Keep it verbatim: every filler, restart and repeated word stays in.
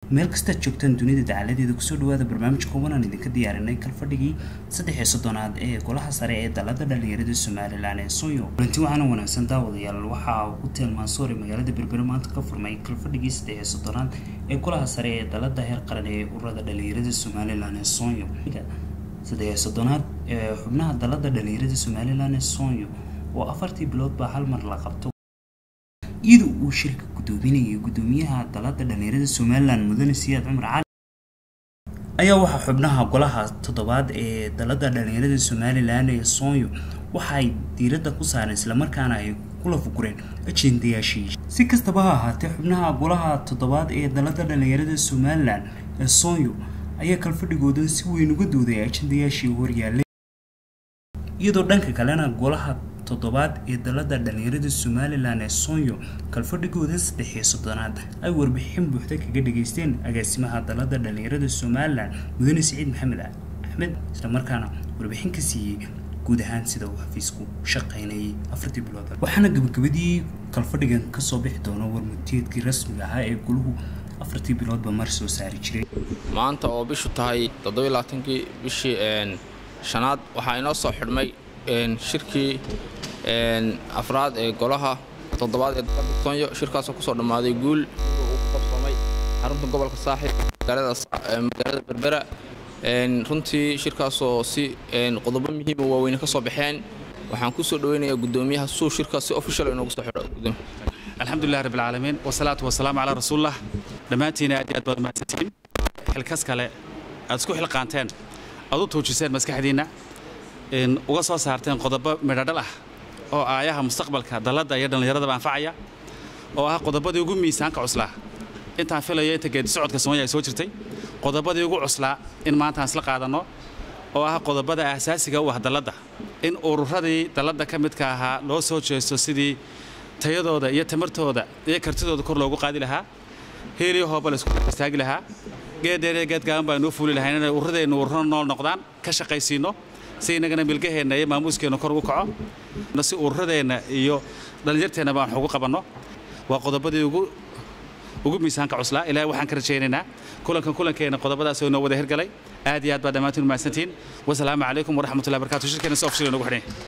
meel kasta joogtaan dunida dacaladeeda ku soo dhawaada barnaamij kooban aan idinka diyaarinay kalfadhigii saddex iyo soddonaad ee golaha sare ee dalada dhalinyarada Soomaaliland ee Sonyo. Runtii waxaan wanaagsan daawadayaal waxa uu ku tilmaansoori magaalada Berbera maanta ka furmay kalfadhigii saddex iyo soddonaad ee golaha sare ee dalada heer qaran ee ururada dhalinyarada Soomaaliland ee Sonyo. saddex iyo soddonaad ee xubnaha dalada dhalinyarada Soomaaliland ee Sonyo oo afartii bilood ba hal mar la qabto إذا وشركة قدومينية قدوميها طلعت دنيرة Soomaaliland مدن سياد عمر عالي أيها واحد حبناها قلها تطبعات طلعت دنيرة Soomaaliland Sonyo وحي ديرة قصار إسلام كان أي كل فكرين أشين دياشيش سكست بها هات حبناها قلها تطبعات طلعت دنيرة Soomaaliland Sonyo أيها كالفرد جودن سوي نقدو ذي أشين دياشي وريالي إذا دنك كلنا قلها toddobaad ee dalada dhalinyarada Soomaaliland ee Sonyo kalfadhigooda saddex iyo soddonaad ay warbixin buuxda kaga dhageysteen agaasimaha dalada dhalinyarada Soomaaliland mudane Saciid Maxamed Axmed isla markaana warbixin ka siiyay guud ahaan sida uu xafiisku shaqeynayay afartii bilood waxaana gabagabadii kalfadhigan ka soo bixi doona warmutiyeedkii rasmiga ah ee guluhu afartii bilood ba mar soo saari jiray maanta oo bishu tahay toddoba iyo labaatan-kii bishii een shanaad waxa inoo soo xidhmay een shirkii een afraad ee golaha toddobaad ee dalka Sonyo shirkaas oo ku soo dhamaaday guul uu ku qabsamay xarunta gobolka Saaxil magaalada magaalada Berbera een runtii shirkaas oo si een qodobo muhiim ah waaweyn ka soo baxeen waxaan ku soo dhaweynayaa gudoomiyaha soo shirkaas si official inuu soo xidho gudoomiyaha alxamdulillaah rabbil caalamiin wasalaatu wasalaamu ala rasuulillah dhamaantiin aad aad baad mahadsantiin xilkaas kale aad isku xilqaanteen aad u toojiseen maskaxdiina in uga soo saarteen qodobo midhadhal ah oo aayaha mustaqbalka dalada iyo dhalinyarada anfacaya oo ah qodobadii ugu miisaanka cuslaa intaan filayo inta geedi socodka Soomaaliya ay soo jirtay qodobadii ugu cuslaa in maanta aan isla qaadano oo ah qodobada asaasiga u ah dalada in ururadii dalada ka midka ahaa loo soo jeesto sidii tayadooda iyo tamartooda iyo kartidooda kor loogu qaadi lahaa heeliyo hooba la isku istaagi lahaa geedeere geedgaan baan u fuuli lahayn inay ururadeennu ururo nool noqdaan ka shaqaysiino si inagana milgaheena iyo maamuuskeena kor ugu kaco nasi ururadeena iyo dhalinyarteena baan ugu qabanno waa qodobadii ugu ugu miisaanka cuslaa ilaahay waxaan ka rajaynaynaa kulankan kulankeena qodobadaas oo noo wada hirgalay aad iyo aad baa dhamaantiin mahadsantiin wassalaamu calaykum waraxmatullaahi wabarakaatuh shirkeena soo ofshiin ugu xidhay